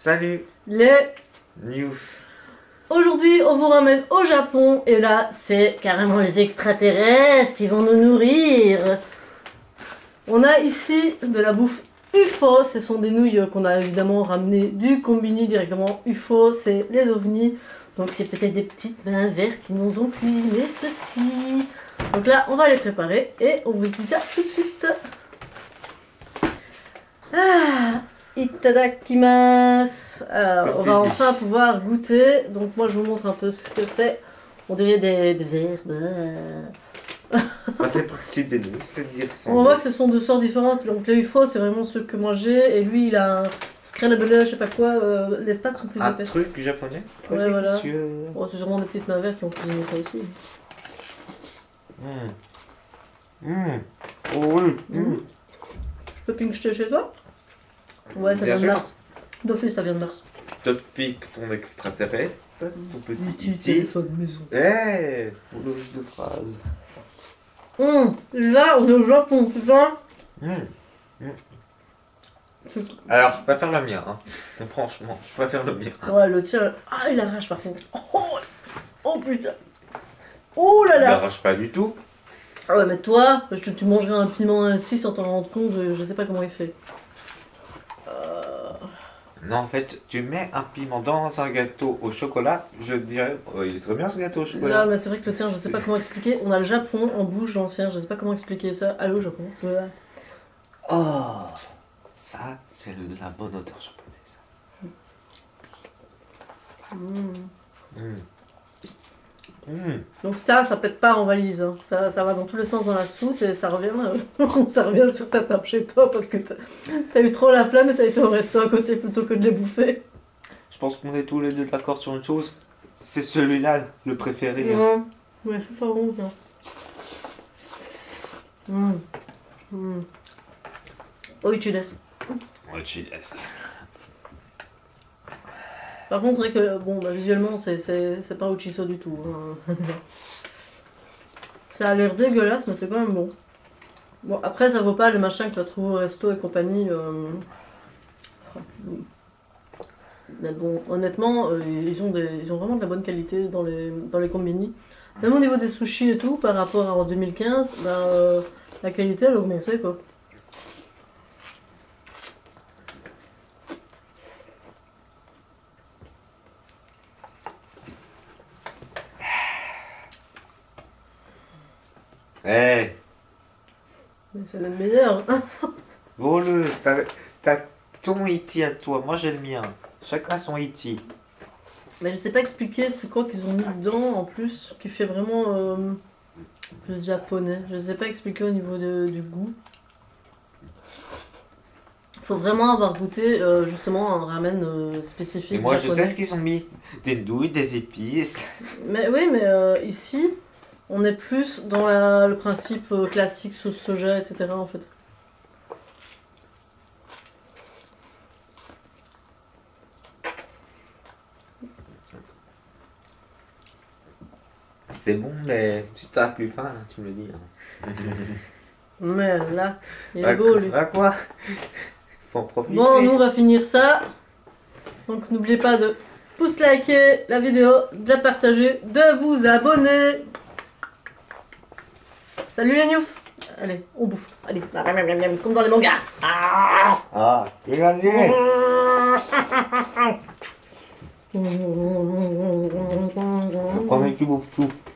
Salut Les... New. Aujourd'hui, on vous ramène au Japon et là, c'est carrément les extraterrestres qui vont nous nourrir. On a ici de la bouffe UFO, ce sont des nouilles qu'on a évidemment ramenées du combini directement. UFO, c'est les ovnis, donc c'est peut-être des petites mains vertes qui nous ont cuisiné ceci. Donc là, on va les préparer et on vous dit ça tout de suite. Ah, itadakimasu. Alors, on va enfin pouvoir goûter. Donc moi, je vous montre un peu ce que c'est. On dirait des verbes. C'est le principe des nouilles, c'est de dire son. On voit que ce sont deux sortes différentes. Donc les UFO, c'est vraiment ceux que moi j'ai. Et lui, il a un scrabble, je sais pas quoi. Les pâtes sont plus Un épaisses. truc japonais très Ouais, voilà. délicieux. Bon, c'est sûrement des petites mains vertes qui ont cuisiné ça aussi. Oh oui. Je peux pincher chez toi? Ouais, ça Bien vient de sûr. Mars. D'office, ça vient de Mars. Je te pique ton extraterrestre, ton petit Petit E.T. téléphone maison. Eh, bouloche de phrase. Là, on est au Japon, putain. Alors, je préfère le mien, hein. Franchement, je préfère le mien. Ouais, le tien. Ah, il arrache par contre. Oh putain. Oh là Il là. n'arrache pas du tout. Ah ouais, mais toi, tu mangerais un piment ainsi sans t'en rendre compte, je sais pas comment il fait. Non, en fait, tu mets un piment dans un gâteau au chocolat, je dirais, oh, il est très bien ce gâteau au chocolat. Non, mais c'est vrai que le tien, je sais pas comment expliquer. On a le Japon en bouche, l'ancien, je sais pas comment expliquer ça. Allô, Japon. Oh, ça, c'est la bonne odeur japonaise. Donc ça pète pas en valise. Hein. Ça va dans tous les sens dans la soute et ça revient, ça revient sur ta table chez toi parce que t'as eu trop la flamme et t'as été au resto à côté plutôt que de les bouffer. Je pense qu'on est tous les deux d'accord sur une chose, c'est celui-là le préféré. Hein. Ouais, c'est pas bon ça. Oh, tu laisses. Ouais, tu laisses. Par contre, c'est vrai que bon, bah, visuellement, c'est pas Uchiso du tout. Hein. Ça a l'air dégueulasse, mais c'est quand même bon. Bon, après, ça vaut pas les machins que tu as trouvé au resto et compagnie. Mais bon, honnêtement, ils ont vraiment de la bonne qualité dans les combini. Même au niveau des sushis et tout, par rapport à en 2015, bah, la qualité elle a augmenté quoi. Eh, Mais c'est le meilleur. Hein. voleuse, t'as ton E.T. à toi, moi j'ai le mien. Chacun son E.T. Mais je sais pas expliquer c'est quoi qu'ils ont mis dedans en plus qui fait vraiment plus japonais. Je sais pas expliquer au niveau du goût. Faut vraiment avoir goûté justement un ramen spécifique. Et moi japonais. je sais ce qu'ils ont mis. Des nouilles, des épices. Mais oui, mais ici on est plus dans le principe classique sauce soja, etc. en fait. C'est bon, mais si t'as plus faim, tu me le dis. Hein. Mais là, il est beau lui. À quoi? Faut en profiter. Bon, nous on va finir ça. Donc n'oubliez pas de pouce liker la vidéo, de la partager, de vous abonner. Salut les newfs. Allez, on bouffe. Allez, comme dans les mangas. Ah, regardez. Le premier qui bouffe tout.